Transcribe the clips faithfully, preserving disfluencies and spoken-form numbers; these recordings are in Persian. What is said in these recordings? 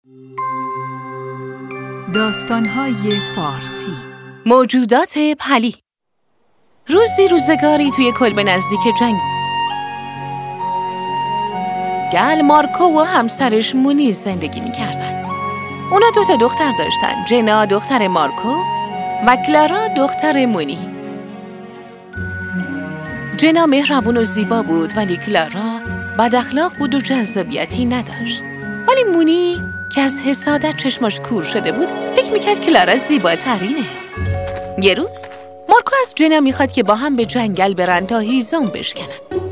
داستان‌های فارسی. موجودات پلی. روزی روزگاری توی کلبه نزدیک جنگل مارکو و همسرش مونی زندگی می‌کردن. اونا دو تا دختر داشتن، جنا دختر مارکو و کلارا دختر مونی. جنا مهربون و زیبا بود ولی کلارا بد اخلاق بود و جذابیتی نداشت. ولی مونی که از حسادت چشماش کور شده بود فکر میکرد کلارا زیباترینه. یه روز مارکو از جنا میخواد که با هم به جنگل برن تا هیزم بشکنن.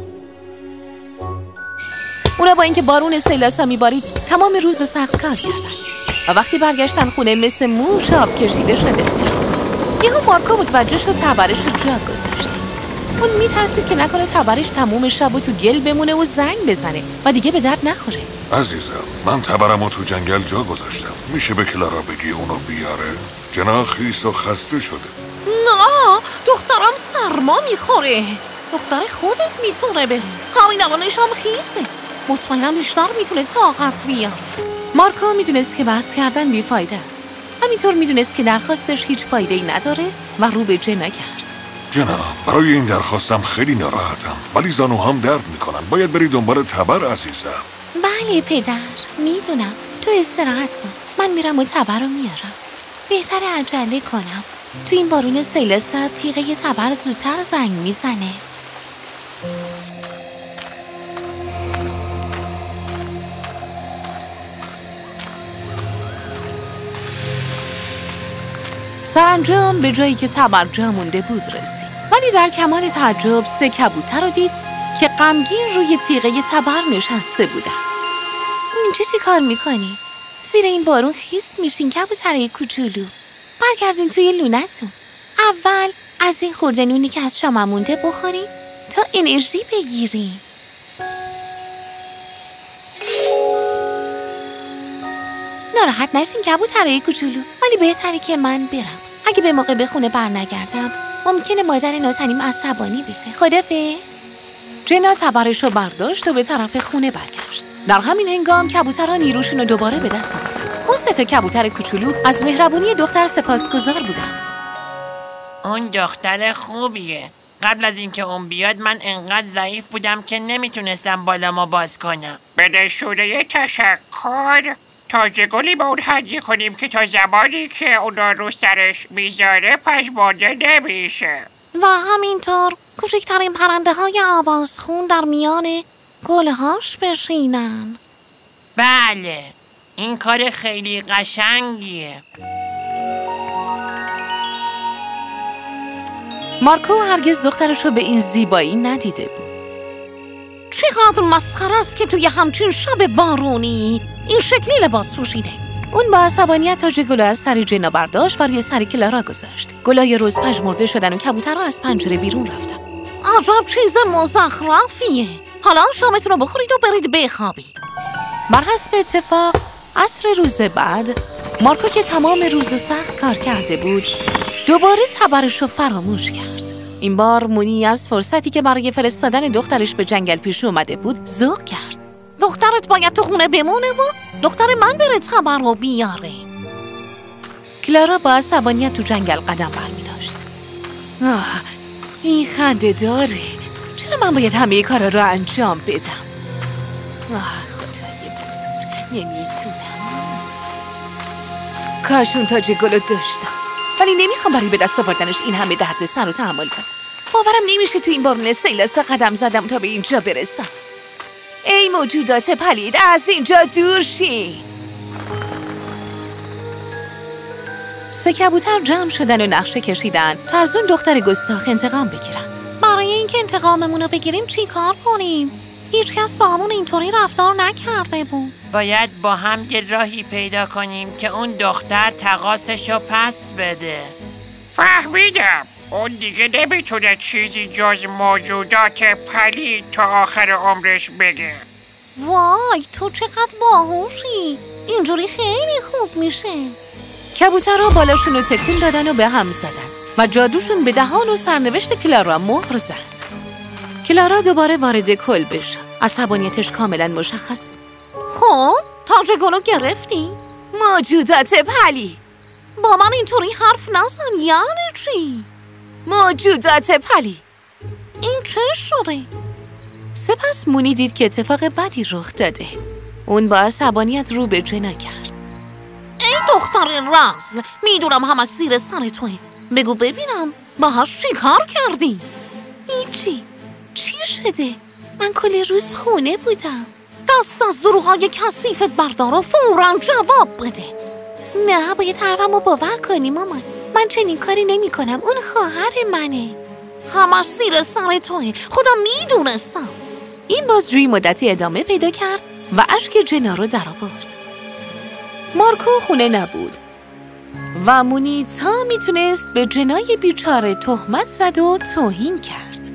اونا با اینکه بارون سیلاسا میبارید تمام روز سخت کار کردن و وقتی برگشتن خونه مثل موش آب کشیده شده بود. یهو مارکو متوجه شد تبرش رو جا گذاشته. اون میترسید که نکنه تبرش تموم شب و تو گل بمونه و زنگ بزنه و دیگه به درد نخوره. عزیزم، من تبرمو تو جنگل جا گذاشتم. میشه به کلارا بگی اونو بیاره؟ جنا خیس و خسته شده. نه، دخترم سرما میخوره. دختر خودت میتونه بره. همین الانش هم خیسه. مطمئنم بیشتر میتونه طاقت بیاره. مارکو میدونست که بحث کردن بیفایده است. همینطور میدونست که درخواستش هیچ فایده‌ای نداره و رو به جنا کرد. جنا، برای این درخواستم خیلی ناراحتم، ولی زانوهام درد میکنن. باید بری دنبال تبر عزیزم. بله پدر، میدونم. تو استراحت کن. من میرم و تبر رو میارم. بهتر عجله کنم. تو این بارون سیلاسا تیغه تبر زودتر زنگ میزنه. سرانجام به جایی که تبر جا مونده بود رسید. ولی در کمال تعجب سه کبوتر رو دید که غمگین روی تیغه تبر نشسته بودن. اینجا چی کار میکنی؟ زیر این بارون خیس میشین کبوترای کوچولو. برگردین توی لونتون. اول از این خورده نونی که از شما مونده بخورین تا انرژی بگیرین. ناراحت نشین کبوترای کوچولو، ولی بهتره که من برم. اگه به موقع به خونه بر نگردم ممکنه مادر ناتنیم عصبانی بشه. خدافظ. جنا تبرش رو برداشت و به طرف خونه برگشت. در همین هنگام کبوترها نیروشون رو دوباره به دست آوردن. اون سه تا کبوتر کوچولو از مهربونی دختر سپاسگزار بودن. اون دختر خوبیه. قبل از اینکه اون بیاد من انقدر ضعیف بودم که نمیتونستم بالامو باز کنم. بده شوره تشکر. تازه گلی به اون هدیه کنیم که تا زمانی که اون رو سرش میذاره پژمرده نمیشه. و همینطور کوچکترین پرنده های آوازخون در میان گلهاش بشینن. بله، این کار خیلی قشنگیه. مارکو هرگز دخترش رو به این زیبایی ندیده بود. چقدر مسخره است که توی همچین شب بارونی این شکلی لباس پوشیده. اون با عصبانیت تاج گل از سر جنا برداشت و روی سر کلارا گذاشت. گلای روز پژمرده شدن و کبوترها از پنجره بیرون رفتن. عجب چیز مزخرفیه. حالا شامتون رو بخورید و برید بخوابید. بر حسب اتفاق عصر روز بعد مارکو که تمام روز سخت کار کرده بود دوباره تبرش رو فراموش کرد. این بار مونی از فرصتی که برای فرستادن دخترش به جنگل پیش اومده بود ذوق کرد. دخترت باید تو خونه بمونه و دختر من بره تبر رو بیاره. کلارا با عصبانیت تو جنگل قدم برمی داشت. آه، این خنده داره. چرا من باید همه کارا رو انجام بدم؟ آه خدای بزرگ، نمیتونم. کاش اون تاج گلو داشتم، ولی نمیخوام برای به دست آوردنش این همه درد سر رو تحمل کنم. باورم نمیشه تو این بارون سیلاسا قدم زدم تا به اینجا برسم. ای موجودات پلید، از اینجا دور شی. سه کبوتر جمع شدن و نقشه کشیدن تا از اون دختر گستاخ انتقام بگیرن. برای اینکه انتقاممون رو بگیریم چی کار کنیم؟ هیچ کس با همون اینطوری رفتار نکرده بود. باید با هم یه راهی پیدا کنیم که اون دختر تقاصش رو پس بده. فهمیدم. اون دیگه نمیتونه چیزی جز موجودات پلید تا آخر عمرش بگه. وای، تو چقدر باهوشی. اینجوری خیلی خوب میشه. کبوترها بالاشون رو تکون دادن و به هم زدن و جادوشون به دهان و سرنوشت کلارا مهر زد. کلارا دوباره وارد کلبه شد. عصبانیتش کاملا مشخص بود. خب، تاج گلو گرفتی؟ موجودات پلی، با من اینطوری حرف نزن. یعنی چی؟ موجودات پلی، این چه شده؟ سپس مونی دید که اتفاق بدی رخ داده. اون با عصبانیت رو به جنا کرد. ای دختر رز، میدونم همش زیر سر توه. بگو ببینم باهاش چی کار کردی؟ هیچی. چی شده؟ من کل روز خونه بودم. دست از دروغای کثیفت بردار و فوراً جواب بده. نه، باید حرفمو باور کنی مامان. من چنین کاری نمی کنم. اون خواهر منه. همش زیر سر توه. خودم میدونستم. این بازجویی مدتی ادامه پیدا کرد و اشک جنا رو در آورد. مارکو خونه نبود و مونی تا میتونست به جنای بیچاره تهمت زد و توهین کرد.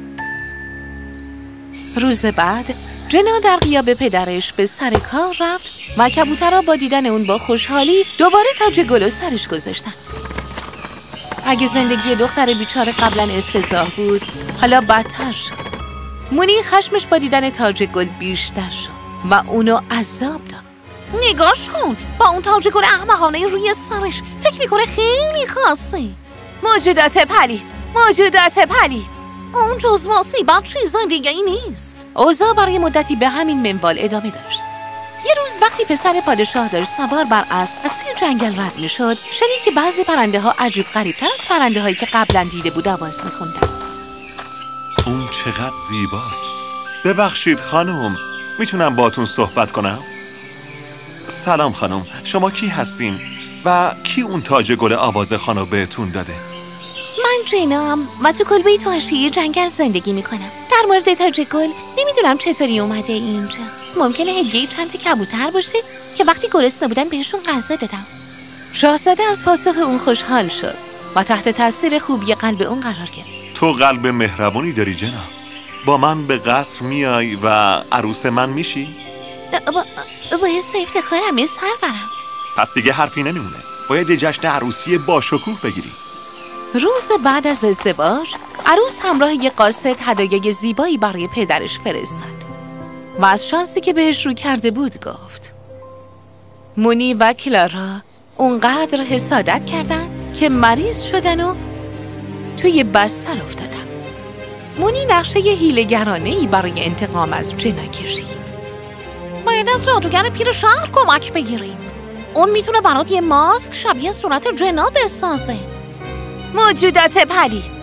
روز بعد جنا در غیاب پدرش به سر کار رفت و کبوترها با دیدن اون با خوشحالی دوباره تاج گل و سرش گذاشتن. اگه زندگی دختر بیچاره قبلا افتضاح بود، حالا بدتر شد. مونی خشمش با دیدن تاج گل بیشتر شد و اونو عذاب داد. نگاش کن، با اون تاج گل احمقانه روی سرش فکر میکنه خیلی خاصه. موجودات پلید، موجودات پلید، اون جز مصیبت چیز دیگه ای نیست. اوضاع برای مدتی به همین منوال ادامه داشت. یه روز وقتی پسر پادشاه داشت سوار بر اسب از توی جنگل رد میشد، شنید که بعضی پرنده ها عجیب غریب‌تر از پرنده هایی که قبلا دیده بود آواز میخوندن. اون چقدر زیباست. ببخشید خانم، میتونم باهاتون صحبت کنم؟ سلام خانم، شما کی هستین؟ و کی اون تاج گل آواز خانو بهتون داده؟ من جنام و تو کلبه تو حاشیه جنگل زندگی میکنم. در مورد تاج گل نمیدونم چطوری اومده اینجا. ممکنه هدیه چند تا کبوتر باشه که وقتی گرسنه بودن بهشون غذا دادم. شاهزاده از پاسخ اون خوشحال شد و تحت تاثیر خوبی قلب اون قرار گرفت. تو قلب مهربونی داری جنا. با من به قصر میای و عروس من میشی؟ با باید افتخارم یه سرورم. پس دیگه حرفی نمیمونه. باید یه جشن عروسی با شکوه بگیری. روز بعد از ازدواج عروس همراه یه قاصد هدایای زیبایی برای پدرش فرستاد و از شانسی که بهش رو کرده بود گفت. مونی و کلارا اونقدر حسادت کردن که مریض شدن و توی بستر افتادن. مونی نقشه یه حیله‌گرانه‌ای برای انتقام از جنا کشید. باید از جادوگر پیر شهر کمک بگیریم. اون میتونه برات یه ماسک شبیه صورت جنا بسازه. موجودات پلید،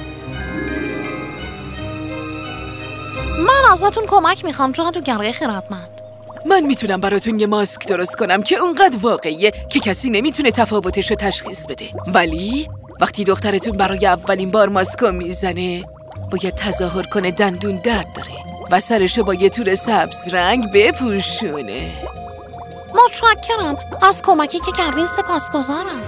من ازتون کمک میخوام جادوگر خردمند. من میتونم براتون یه ماسک درست کنم که اونقدر واقعیه که کسی نمیتونه تفاوتش رو تشخیص بده. ولی وقتی دخترتون برای اولین بار ماسکو میزنه باید تظاهر کنه دندون درد داره و سرشو با یه تور سبز رنگ بپوشونه. متشکرم، از کمکی که کردین سپاسگزارم.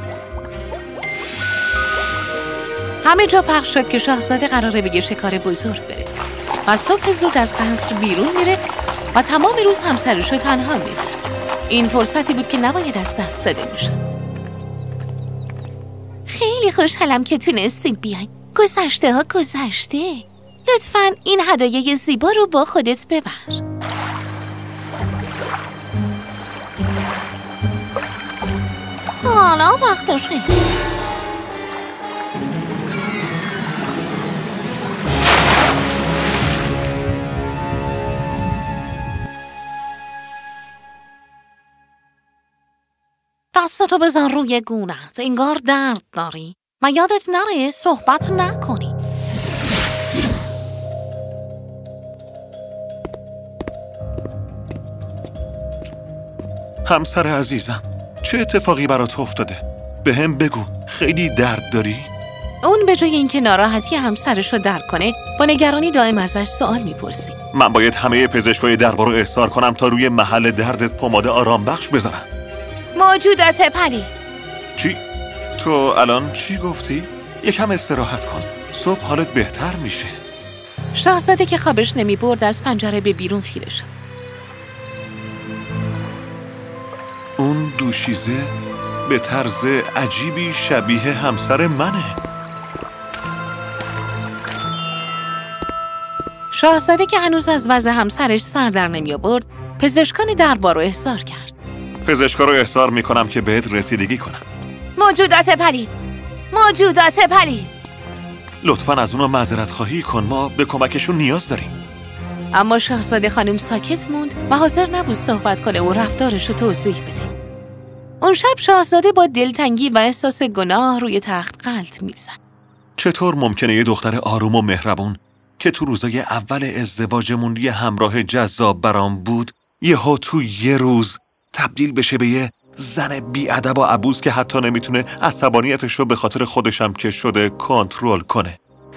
همه جا پخش شد که شاهزاده قراره به یه شکار بزرگ بره و صبح زود از قصر بیرون میره و تمام روز همسرشو تنها میذاره. این فرصتی بود که نباید از دست داده میشه. خیلی خوشحالم که تونستید بیاین. گذشته ها گذشته. لطفاً این هدایای زیبا رو با خودت ببر. حالا وقتشه. دستتو بزن روی گونت، انگار درد داری و یادت نره صحبت نکنی. همسر عزیزم، چه اتفاقی برات افتاده؟ به هم بگو، خیلی درد داری؟ اون به جای اینکه ناراحتی همسرش رو درک کنه با نگرانی دائم ازش سوال میپرسی. من باید همه پزشکای دربار رو احضار کنم تا روی محل دردت پماد آرام بخش بزنم. موجودات پلی. چی؟ تو الان چی گفتی؟ یکم استراحت کن، صبح حالت بهتر میشه. شاهزاده که خوابش نمی برد از پنجره به بیرون خیره شد. اون دوشیزه به طرز عجیبی شبیه همسر منه. شاهزاده که هنوز از وضع همسرش سر در نمی آورد، پزشکان دربار رو احضار کرد. پزشکا رو احضار میکنم که بهت رسیدگی کنم. موجودات پلید، موجودات پلید. لطفاً از اونا معذرت خواهی کن، ما به کمکشون نیاز داریم. اما شاهزاده خانم ساکت موند و حاضر نبود صحبت کنه و رفتارش رو توضیح بده. اون شب شاهزاده با دلتنگی و احساس گناه روی تخت غلط میزد. چطور ممکنه یه دختر آروم و مهربون که تو روزای اول ازدواجمون یه همراه جذاب برام بود یهو تو یه روز تبدیل بشه به یه زن بی‌ادب و عبوس که حتی نمیتونه عصبانیتش رو به خاطر خودشم که شده کنترل کنه؟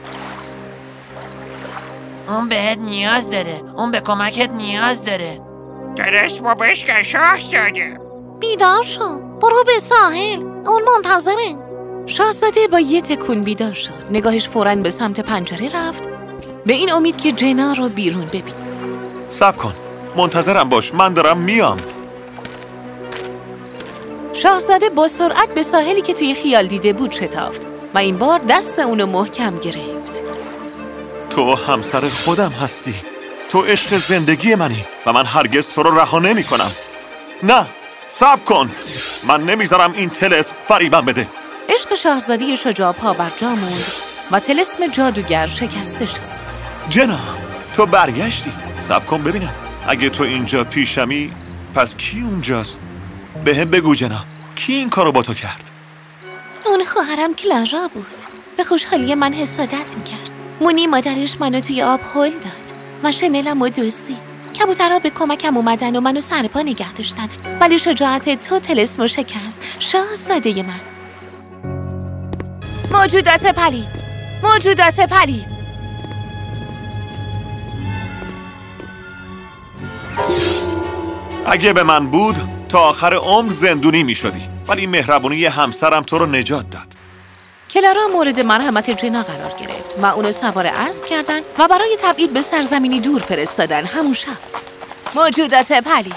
اون بهت نیاز داره، اون به کمکت نیاز داره. طلسمو بشکن شاهزاده. بیدار شو، برو به ساحل، اون منتظره. شاهزاده با یه تکون بیدار شد. نگاهش فوراً به سمت پنجره رفت، به این امید که جنا رو بیرون ببین. صبر کن، منتظرم باش، من دارم میام. شاهزاده با سرعت به ساحلی که توی خیال دیده بود شتافت و این بار دست اونو محکم گرفت. تو همسر خودم هستی، تو عشق زندگی منی و من هرگز تو رو رها نمی کنم. نه، صبر کن، من نمیذارم این طلسم فریبم بده. عشق شاهزاده شجاع پا بر جا موند و طلسم جادوگر شکسته شد. جنا، تو برگشتی. صبر کن ببینم، اگه تو اینجا پیشمی پس کی اونجاست؟ به هم بگو جنا، کی این کارو با تو کرد؟ اون خواهرم کلارا بود. به خوشحالی من حسادت میکرد. مونی مادرش منو توی آب هل داد. من شنلم و دوستی. کبوترها به کمکم اومدن و منو سرپا نگه داشتن، ولی شجاعت تو طلسمو شکست، شاهزاده من. موجودات پلید، موجودات پلید. اگه به من بود تا آخر عمر زندونی می شدی، ولی مهربونی همسرم تو رو نجات داد. کلارا مورد مرحمت جنا قرار گرفت و اونو سوار اسب کردن و برای تبعید به سرزمینی دور فرستادن همون شب. موجودات پلید،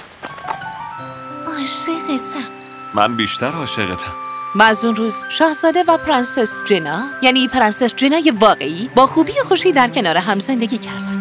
عاشقتم. من بیشتر عاشقتم. و از اون روز شاهزاده و پرنسس جنا، یعنی پرنسس جنای واقعی، با خوبی و خوشی در کنار هم زندگی کردند.